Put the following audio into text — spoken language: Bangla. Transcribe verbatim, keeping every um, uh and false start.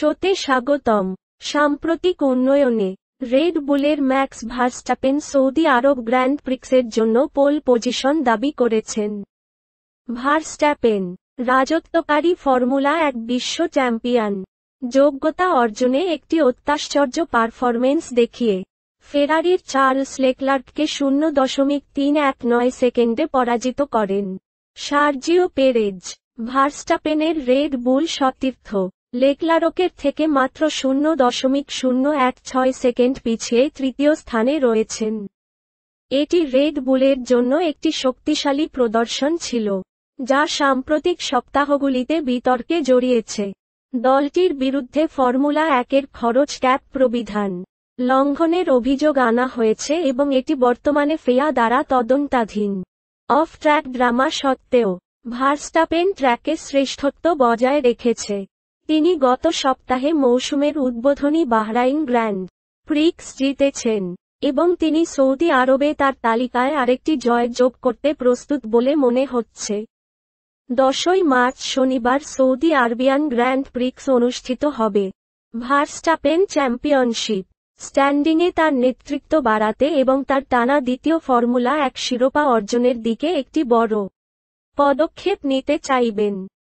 শোতে স্বাগতম। সাম্প্রতিক উন্নয়নে রেড বুলের ম্যাক্স ভার্স্টাপেন সৌদি আরব গ্র্যান্ড প্রিক্সের জন্য পোল পজিশন দাবি করেছেন। ভার্স্টাপেন রাজত্বকারী ফর্মুলা এক বিশ্ব চ্যাম্পিয়ন। যোগ্যতা অর্জনে একটি অত্যাশ্চর্য পারফরমেন্স দেখিয়ে ফেরারির চার্লস লেকলার্ককে শূন্য দশমিক তিন এক নয় সেকেন্ডে পরাজিত করেন। সার্জিও পেরেজ ভার্স্টাপেনের রেড বুল সতীর্থ লেকলারকের থেকে মাত্র শূন্য দশমিক শূন্য এক ছয় সেকেন্ড পিছিয়ে তৃতীয় স্থানে রয়েছেন। এটি রেড বুলের জন্য একটি শক্তিশালী প্রদর্শন ছিল, যা সাম্প্রতিক সপ্তাহগুলিতে বিতর্কে জড়িয়েছে। দলটির বিরুদ্ধে ফর্মুলা একের খরচ ক্যাপ প্রবিধান লঙ্ঘনের অভিযোগ আনা হয়েছে এবং এটি বর্তমানে ফিয়া দ্বারা তদন্তাধীন। অফ ট্র্যাক ড্রামা সত্ত্বেও ভার্স্টাপেন ট্র্যাকে শ্রেষ্ঠত্ব বজায় রেখেছে। তিনি গত সপ্তাহে মৌসুমের উদ্বোধনী বাহরাইন গ্র্যান্ড প্রিক্স জিতেছেন এবং তিনি সৌদি আরবে তার তালিকায় আরেকটি জয় যোগ করতে প্রস্তুত বলে মনে হচ্ছে। দশই মার্চ শনিবার সৌদি আরবিয়ান গ্র্যান্ড প্রিক্স অনুষ্ঠিত হবে। ভার্স্টাপেন চ্যাম্পিয়নশিপ স্ট্যান্ডিংয়ে তার নেতৃত্ব বাড়াতে এবং তার টানা দ্বিতীয় ফর্মুলা এক শিরোপা অর্জনের দিকে একটি বড় পদক্ষেপ নিতে চাইবেন।